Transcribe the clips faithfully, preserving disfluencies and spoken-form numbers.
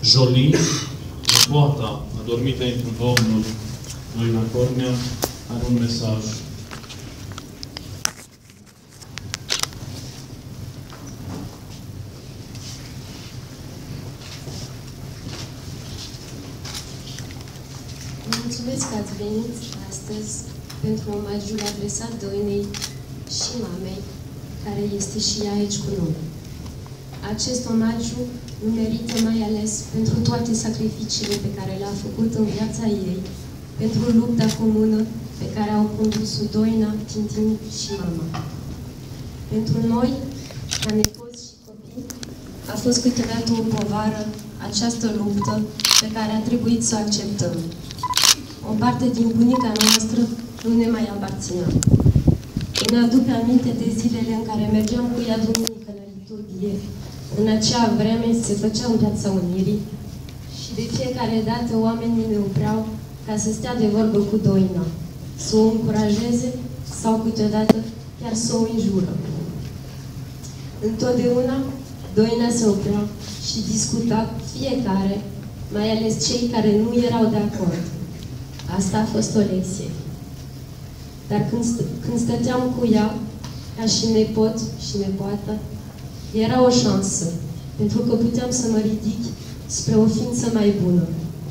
Jolie, nepoata adormitei într-un Domnul, Doina Cornea, are un mesaj. Mulțumesc că ați venit astăzi pentru omagiul adresat Doinei și mamei, care este și ea aici cu noi. Acest omagiu îl merită mai ales pentru toate sacrificiile pe care le-a făcut în viața ei, pentru lupta comună pe care au condus-o Doina, Tintin și mama. Pentru noi, ca nepoți și copii, a fost câteodată o povară această luptă pe care a trebuit să o acceptăm. O parte din bunica noastră nu ne mai aparținea. Îmi aduc aminte de zilele în care mergeam cu ea duminică la liturghie. În acea vreme se făcea în Piața Unirii și de fiecare dată oamenii ne opreau ca să stea de vorbă cu Doina, să o încurajeze sau câteodată chiar să o înjură. Întotdeauna Doina se oprea și discuta fiecare, mai ales cei care nu erau de acord. Asta a fost o lecție. Dar când, st când stăteam cu ea, ca și nepot și nepoată, era o șansă, pentru că puteam să mă ridic spre o ființă mai bună.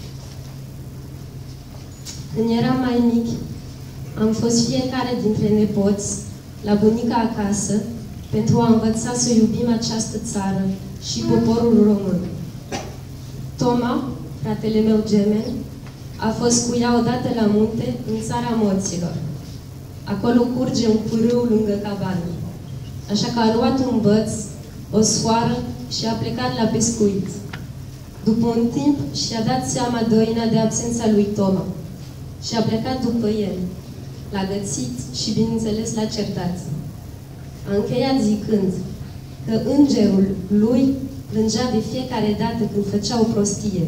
Când eram mai mic, am fost fiecare dintre nepoți la bunica acasă pentru a învăța să iubim această țară și poporul român. Toma, fratele meu gemen, a fost cu ea odată la munte, în țara morților. Acolo curge un pârâu lângă cabane. Așa că a luat un băț, o sfoară și a plecat la pescuit. După un timp și-a dat seama Doina de absența lui Toma și a plecat după el. L-a găsit și, bineînțeles, l-a certat. A încheiat zicând că îngerul lui plângea de fiecare dată când făcea o prostie.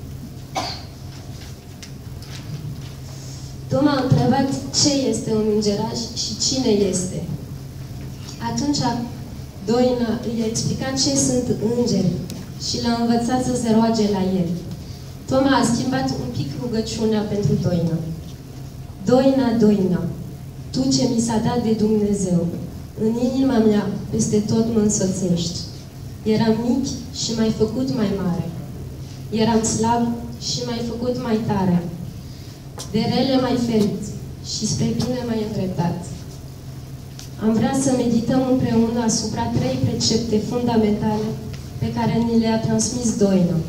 Toma a întrebat ce este un îngeraș și cine este. Atunci Doina i-a explicat ce sunt îngeri și l-a învățat să se roage la el. Toma a schimbat un pic rugăciunea pentru Doina. Doina, Doina, tu ce mi s-a dat de Dumnezeu, în inima mea peste tot mă însoțești. Eram mic și m-ai făcut mai mare. Eram slab și m-ai făcut mai tare. De rele m-ai ferit și spre bine m-ai îndreptat. Am vrea să medităm împreună asupra trei precepte fundamentale pe care ni le-a transmis Doina.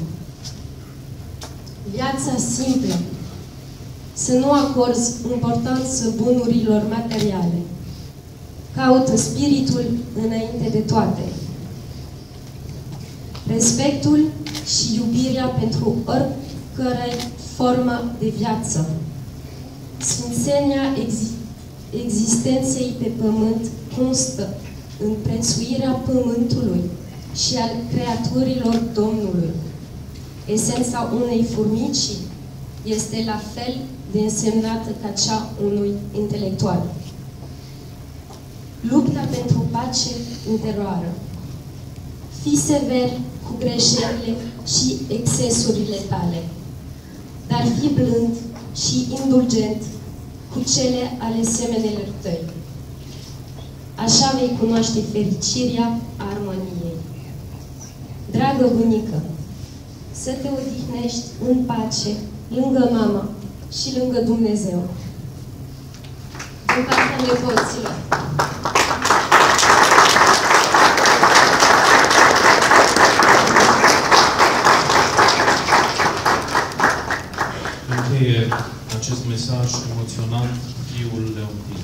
Viața simplă. Să nu acorzi importanță bunurilor materiale. Caută spiritul înainte de toate. Respectul și iubirea pentru oricărei formă de viață. Sfințenia exi existenței pe pământ constă în prețuirea pământului și al creaturilor Domnului. Esența unei furnicii este la fel de însemnată ca cea unui intelectual. Lupta pentru pace interioară. Fii sever cu greșelile și excesurile tale, dar fii blând și indulgent cu cele ale semenilor tăi. Așa vei cunoaște fericirea armoniei. Dragă bunică, să te odihnești în pace, lângă mama și lângă Dumnezeu. Din partea nepoților. Încheie acest mesaj emoționant fiul Leontin.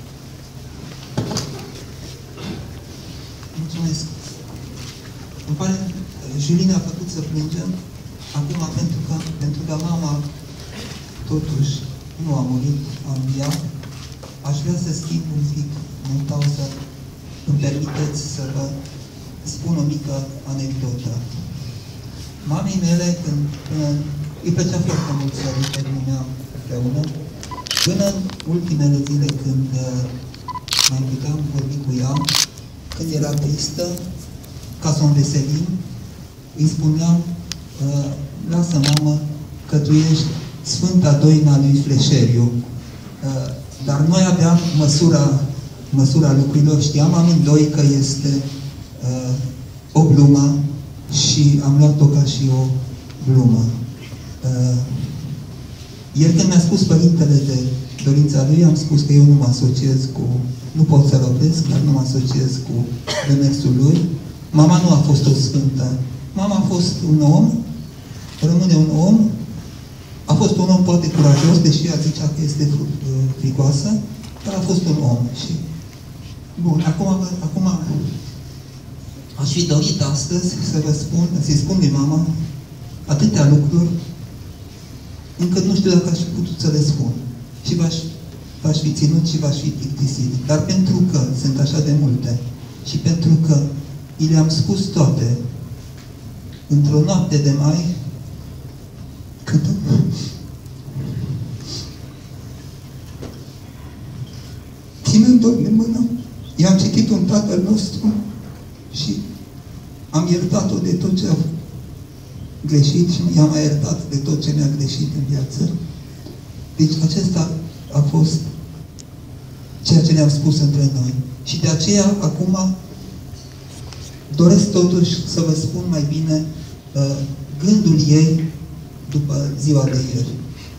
Mulțumesc. Îmi pare, Julie a făcut să plângem acum pentru că, pentru că mama totuși nu a murit, a înviat. Aș vrea să schimb un pic în pauză. Îmi permiteți să vă spun o mică anecdotă. Mamei mele, când, până, îi plăcea foarte mult să îi terminea împreună, până în ultimele zile când uh, mai puteam vorbi cu ea, când era tristă, ca să o înveselim, îi spuneam lasă, mamă, că tu ești Sfânta Doina lui Fleșeriu. Dar noi aveam măsura, măsura lucrurilor, știam amândoi că este uh, o glumă și am luat-o ca și o glumă. Uh, el când mi-a spus părintele de dorința lui, am spus că eu nu mă asociez cu, nu pot să-l opresc, dar nu mă asociez cu demersul lui. Mama nu a fost o sfântă. Mama a fost un om, rămâne un om, a fost un om poate curajos, deși ea zicea că este fricoasă, dar a fost un om. Și, bun, acum, acum aș fi dorit astăzi să vă spun, să-i spun lui mama atâtea lucruri, încât nu știu dacă aș fi putut să le spun. Și v-aș, v-aș fi ținut și v-aș fi plictisit. Dar pentru că sunt așa de multe și pentru că i le-am spus toate într-o noapte de mai, când ținând-o în mână, i-am citit un Tatăl nostru și am iertat-o de tot ce a greșit și i-am mai iertat de tot ce mi-a greșit în viață. Deci acesta a fost ceea ce ne-am spus între noi. Și de aceea, acum, doresc totuși să vă spun mai bine uh, gândul ei după ziua de ieri.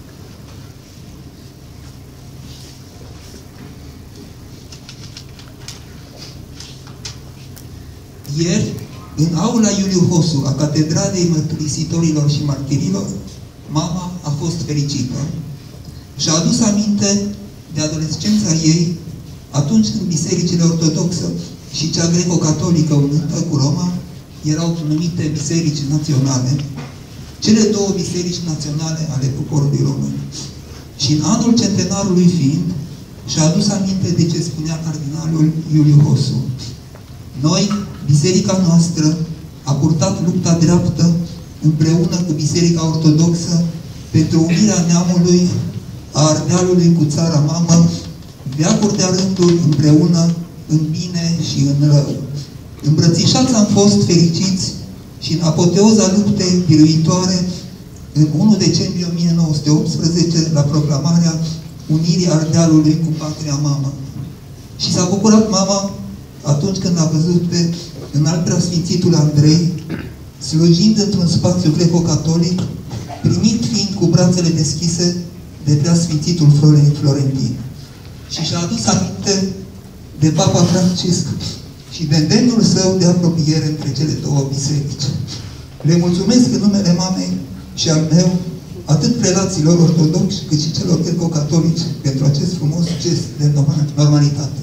Ieri, în aula Iuliu Hosu, a Catedralei Mărturisitorilor și Martirilor, mama a fost fericită și a adus aminte de adolescența ei atunci când bisericile ortodoxă și cea greco-catolică unită cu Roma erau numite biserici naționale, cele două biserici naționale ale poporului român. Și în anul centenarului fiind, și-a adus aminte de ce spunea cardinalul Iuliu Hosu. Noi, biserica noastră, a purtat lupta dreaptă împreună cu biserica ortodoxă pentru unirea neamului, a Ardealului cu țara mamă, veacuri de rânduri împreună în bine și în rău. Îmbrățișați am fost fericiți și în apoteoza luptei biruitoare, în întâi decembrie o mie nouă sute optsprezece, la proclamarea unirii Ardealului cu patria mamă. Și s-a bucurat mama atunci când a văzut pe înalt preasfințitul Andrei, slujind într-un spațiu greco-catolic, primit fiind cu brațele deschise de preasfințitul Florentin. Și și-a adus aminte de Papa Francisc și de îndemnul său de apropiere între cele două biserici. Le mulțumesc în numele mamei și al meu, atât prelaților ortodoxi, cât și celor greco-catolici, pentru acest frumos gest de normalitate.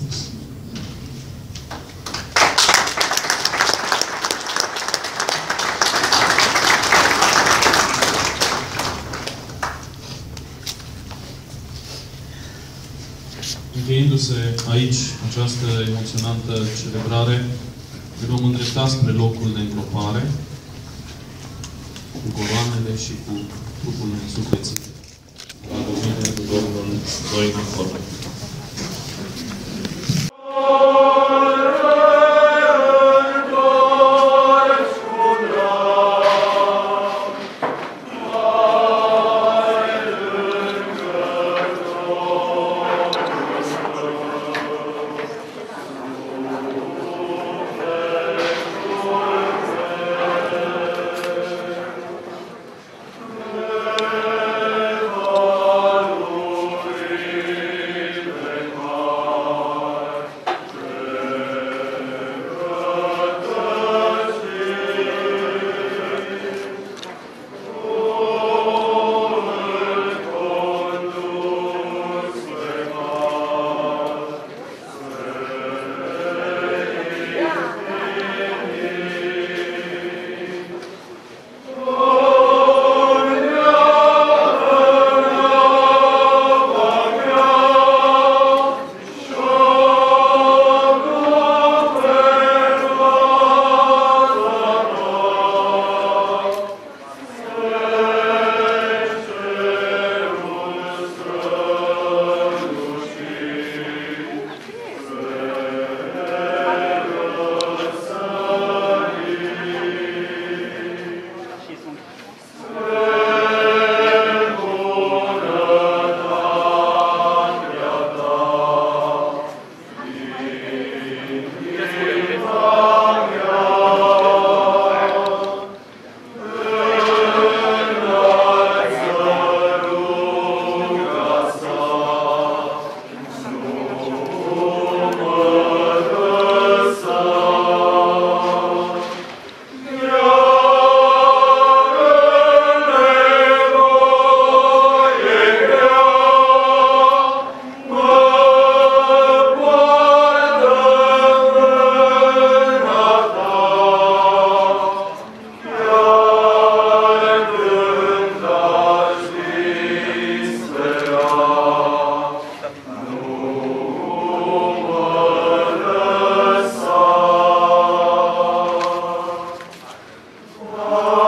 Încheiindu-se aici această emoționantă celebrare, ne vom îndrepta spre locul de îngropare, cu coroanele și cu trupul însuflețit. La domnul cu Domnul Doina Corne. Amin.